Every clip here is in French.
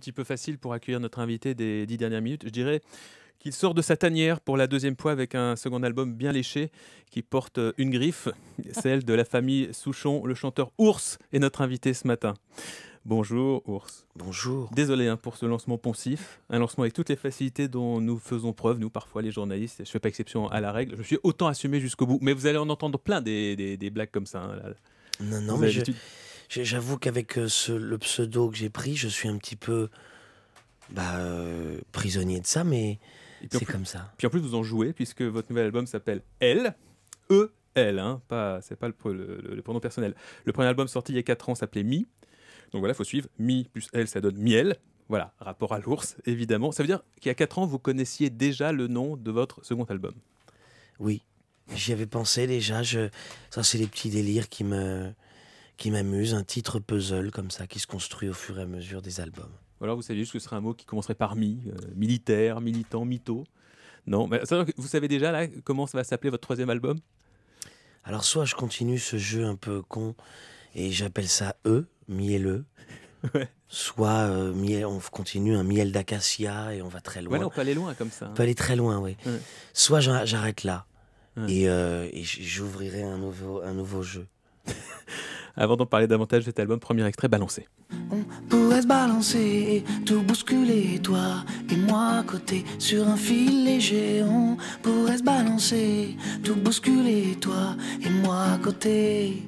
petit peu facile pour accueillir notre invité des 10 dernières minutes. Je dirais qu'il sort de sa tanière pour la deuxième fois avec un second album bien léché qui porte une griffe, celle de la famille Souchon. Le chanteur Ours est notre invité ce matin. Bonjour Ours. Bonjour. Désolé pour ce lancement poncif, un lancement avec toutes les facilités dont nous faisons preuve, nous parfois les journalistes, je ne fais pas exception à la règle, je suis autant assumé jusqu'au bout, mais vous allez en entendre plein des blagues comme ça. Hein, là. Non, mais j'avoue qu'avec le pseudo que j'ai pris, je suis un petit peu prisonnier de ça, mais c'est comme ça. Puis en plus vous en jouez puisque votre nouvel album s'appelle Elle, E-L, hein, c'est pas le pronom personnel. Le premier album sorti il y a 4 ans s'appelait Mi. Donc voilà, il faut suivre. Mi plus elle, ça donne miel. Voilà, rapport à l'ours, évidemment. Ça veut dire qu'il y a 4 ans, vous connaissiez déjà le nom de votre second album. Oui, j'y avais pensé déjà. Ça, c'est les petits délires qui m'amusent. Un titre puzzle comme ça, qui se construit au fur et à mesure des albums. Alors vous saviez juste que ce serait un mot qui commencerait par mi, militaire, militant, mytho. Non, mais vous savez déjà là comment ça va s'appeler votre troisième album? Alors soit je continue ce jeu un peu con et j'appelle ça mielleux. Ouais. Soit on continue un miel d'acacia et on va très loin. Ouais, on peut aller loin comme ça. On peut aller très loin, oui. Ouais. Soit j'arrête là Ouais. et j'ouvrirai un nouveau jeu. Avant d'en parler davantage de cet album, premier extrait, balancé. On pourrait se balancer, tout bousculer, toi et moi à côté, sur un fil léger. On pourrait se balancer, tout bousculer, toi et moi à côté.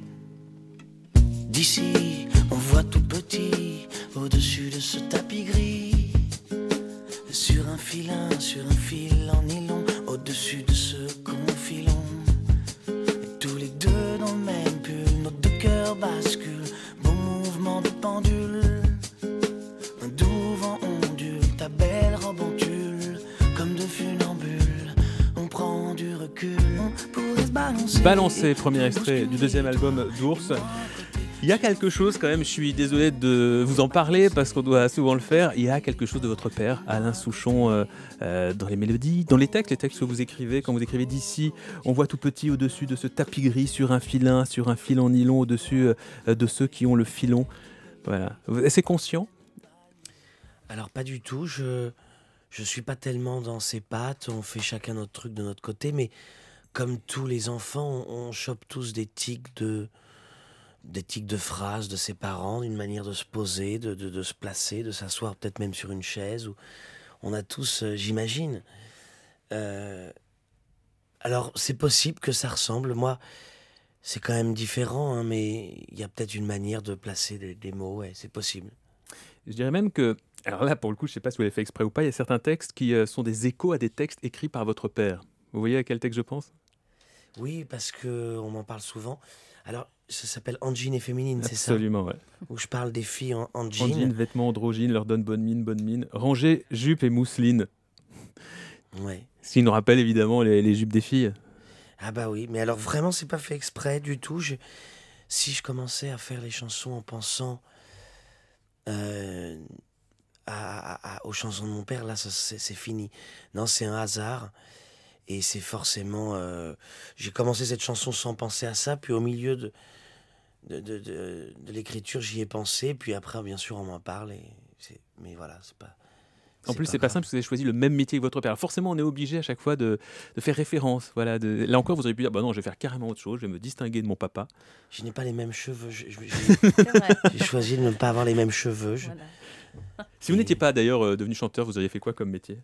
D'ici, on voit tout petit, au-dessus de ce tapis gris. Sur un fil en nylon, au-dessus de ce confilon. Et tous les deux dans le même pull, nos deux cœurs basculent. Beau mouvement de pendule, un doux vent ondule, ta belle robe en tulle, comme de funambule. On prend du recul, on pourrait se balancer. Balancé, premier extrait du deuxième album d'Ours. Il y a quelque chose quand même, je suis désolé de vous en parler parce qu'on doit souvent le faire, il y a quelque chose de votre père, Alain Souchon, dans les mélodies, dans les textes que vous écrivez, quand vous écrivez d'ici, on voit tout petit au-dessus de ce tapis gris sur un fil en nylon, au-dessus de ceux qui ont le filon. Voilà. C'est conscient? Alors pas du tout, je suis pas tellement dans ses pattes, on fait chacun notre truc de notre côté, mais comme tous les enfants, on chope tous des tics de phrases de ses parents, d'une manière de se poser, de se placer, de s'asseoir peut-être même sur une chaise. On a tous, j'imagine. Alors c'est possible que ça ressemble. Moi, c'est quand même différent, hein, mais il y a peut-être une manière de placer des mots, ouais, c'est possible. Je dirais même que, alors là pour le coup je ne sais pas si vous l'avez fait exprès ou pas, il y a certains textes qui sont des échos à des textes écrits par votre père. Vous voyez à quel texte je pense? Oui, parce qu'on m'en parle souvent. Alors, ça s'appelle En jean et féminine, c'est ça? Absolument, ouais. Où je parle des filles en En jean. jean, vêtements androgynes, leur donne bonne mine. Rangée, jupe et mousseline. Ouais. Ce qui nous rappelle évidemment les jupes des filles. Ah bah oui, mais alors vraiment, c'est pas fait exprès du tout. Si je commençais à faire les chansons en pensant aux chansons de mon père, là, c'est fini. Non, c'est un hasard. Et c'est forcément... j'ai commencé cette chanson sans penser à ça, puis au milieu de l'écriture, j'y ai pensé, puis après, bien sûr, on m'en parle. Mais voilà, c'est pas... En plus, c'est pas simple parce que vous avez choisi le même métier que votre père. Alors forcément, on est obligé à chaque fois de faire référence. Voilà, là encore, vous auriez pu dire, bah non, je vais faire carrément autre chose, je vais me distinguer de mon papa. Je n'ai pas les mêmes cheveux. C'est vrai. J'ai choisi de ne pas avoir les mêmes cheveux. Voilà. Si vous n'étiez pas d'ailleurs devenu chanteur, vous auriez fait quoi comme métier?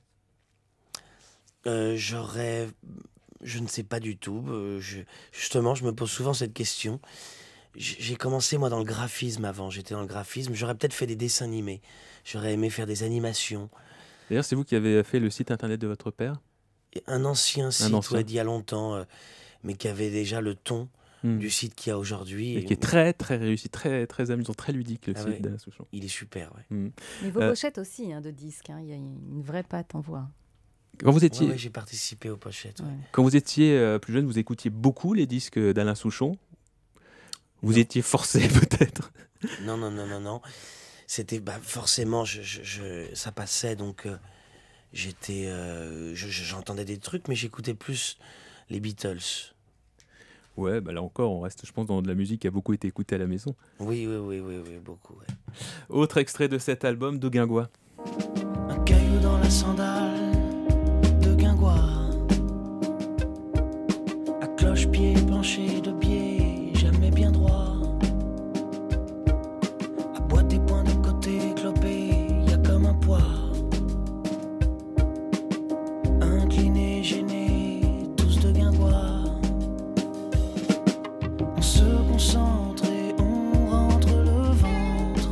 Je ne sais pas du tout. Justement, je me pose souvent cette question. J'ai commencé, moi, dans le graphisme avant. J'étais dans le graphisme. J'aurais peut-être fait des dessins animés. J'aurais aimé faire des animations. D'ailleurs, c'est vous qui avez fait le site internet de votre père? Et un ancien site, ouais, d'il y a longtemps, mais qui avait déjà le ton du site qu'il y a aujourd'hui. Et qui est très, très réussi, très, très amusant, très ludique, le site d'Alain Souchon. Il est super, ouais. Mais vos pochettes aussi, de disques, il y a une vraie patte, on voit. Quand vous étiez... Ouais, j'ai participé aux pochettes. Ouais. Quand vous étiez plus jeune, vous écoutiez beaucoup les disques d'Alain Souchon? Vous étiez forcé peut-être? Non. C'était forcément, ça passait, donc j'entendais des trucs, mais j'écoutais plus les Beatles. Ouais, là encore, on reste, je pense, dans de la musique qui a beaucoup été écoutée à la maison. Oui, beaucoup. Ouais. Autre extrait de cet album, de Guingois. Un caillou dans la sandale de Guingois. À cloche-pied, plancher de biais, jamais bien droit. À boîte des points de côté, clopé, y a comme un poids. Incliné, gêné, tous de Guingois. On se concentre et on rentre le ventre.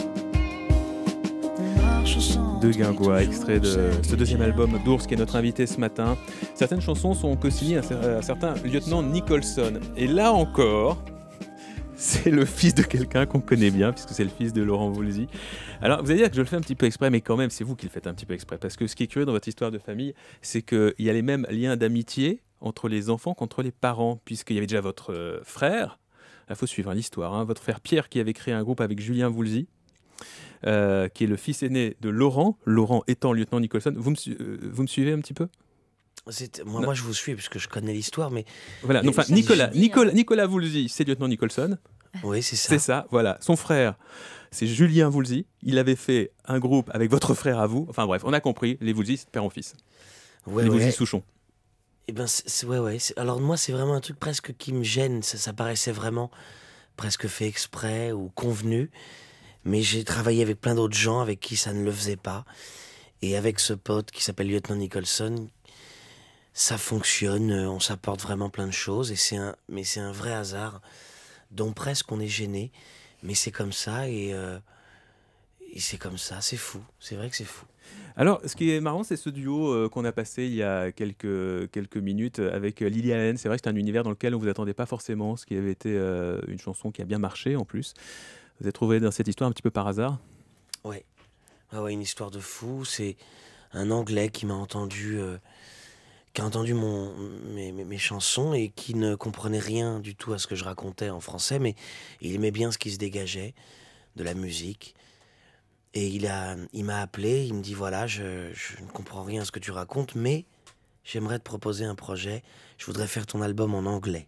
On marche au centre. De Guingois, extrait de ce deuxième album d'Ours qui est notre invité ce matin. Certaines chansons sont co-signées à un certain lieutenant Nicholson. Et là encore, c'est le fils de quelqu'un qu'on connaît bien, puisque c'est le fils de Laurent Voulzy. Alors, vous allez dire que je le fais un petit peu exprès, mais quand même, c'est vous qui le faites un petit peu exprès. Parce que ce qui est curieux dans votre histoire de famille, c'est qu'il y a les mêmes liens d'amitié entre les enfants qu'entre les parents, puisqu'il y avait déjà votre frère. Il faut suivre l'histoire, hein. Votre frère Pierre qui avait créé un groupe avec Julien Voulzy. Qui est le fils aîné de Laurent étant lieutenant Nicholson. Vous me suivez un petit peu ? Moi, je vous suis parce que je connais l'histoire, mais Voilà, enfin, Nicolas Voulzy, c'est lieutenant Nicholson. oui, c'est ça. C'est ça, voilà. Son frère, c'est Julien Voulzy. Il avait fait un groupe avec votre frère à vous. Enfin bref, on a compris, les Voulzy, c'est de père en fils. Ouais, les ouais. Voulzy Souchon. Eh ben, ouais. Alors moi, c'est vraiment un truc presque qui me gêne. Ça paraissait vraiment presque fait exprès ou convenu. Mais j'ai travaillé avec plein d'autres gens avec qui ça ne le faisait pas. Et avec ce pote qui s'appelle lieutenant Nicholson, ça fonctionne. On s'apporte vraiment plein de choses. Mais c'est un vrai hasard dont presque on est gêné. Mais c'est comme ça et c'est comme ça. C'est fou. C'est vrai que c'est fou. Alors, ce qui est marrant, c'est ce duo qu'on a passé il y a quelques minutes avec Lily Allen. C'est vrai que c'est un univers dans lequel on ne vous attendait pas forcément, ce qui avait été une chanson qui a bien marché en plus. Vous êtes trouvé dans cette histoire un petit peu par hasard ? Ouais, une histoire de fou. C'est un Anglais qui m'a entendu, qui a entendu mes chansons et qui ne comprenait rien du tout à ce que je racontais en français, mais il aimait bien ce qui se dégageait de la musique. Et il m'a appelé, il me dit voilà, je ne comprends rien à ce que tu racontes, mais j'aimerais te proposer un projet. Je voudrais faire ton album en anglais.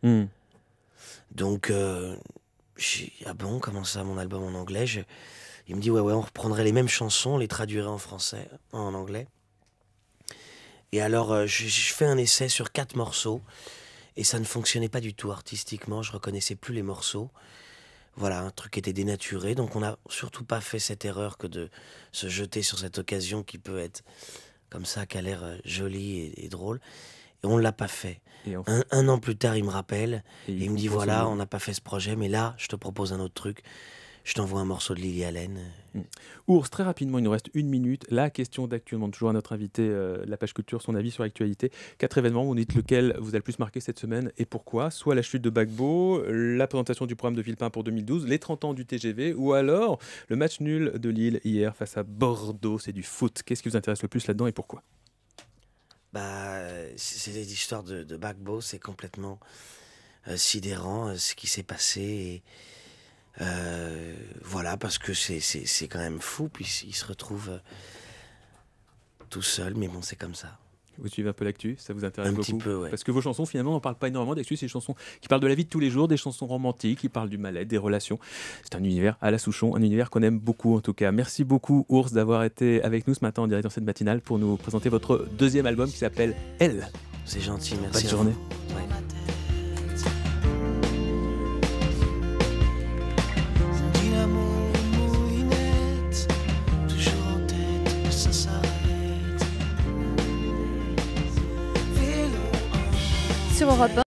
Donc ah bon, comment ça, mon album en anglais? Il me dit ouais, on reprendrait les mêmes chansons, on les traduirait en français, en anglais. Et alors je fais un essai sur 4 morceaux et ça ne fonctionnait pas du tout artistiquement, je reconnaissais plus les morceaux. Voilà, un truc était dénaturé, donc on n'a surtout pas fait cette erreur que de se jeter sur cette occasion qui peut être comme ça, qui a l'air jolie et drôle. Et on ne l'a pas fait. Et enfin, un an plus tard, il me rappelle et il me dit voilà, son... on n'a pas fait ce projet, mais là, je te propose un autre truc. Je t'envoie un morceau de Lily Allen. Ours, très rapidement, il nous reste 1 minute. La question d'actuellement, toujours à notre invité, la page culture, son avis sur l'actualité. 4 événements, vous dites lequel vous a le plus marqué cette semaine et pourquoi ? Soit la chute de Gbagbo, la présentation du programme de Villepin pour 2012, les 30 ans du TGV, ou alors le match nul de Lille hier face à Bordeaux. C'est du foot. Qu'est-ce qui vous intéresse le plus là-dedans et pourquoi ? C'est l'histoire de Gbagbo, c'est complètement sidérant ce qui s'est passé. Et, voilà, parce que c'est quand même fou, puis il se retrouve tout seul, mais bon, c'est comme ça. Vous suivez un peu l'actu, ça vous intéresse beaucoup ? Un petit peu, ouais. Parce que vos chansons, finalement, n'en parlent pas énormément d'actu, c'est des chansons qui parlent de la vie de tous les jours, des chansons romantiques, qui parlent du mal-être, des relations. C'est un univers à la Souchon, un univers qu'on aime beaucoup en tout cas. Merci beaucoup, Ours, d'avoir été avec nous ce matin en direct dans cette matinale pour nous présenter votre 2e album qui s'appelle Elle. C'est gentil, merci. Bonne journée. Ouais. Sur Europe 1.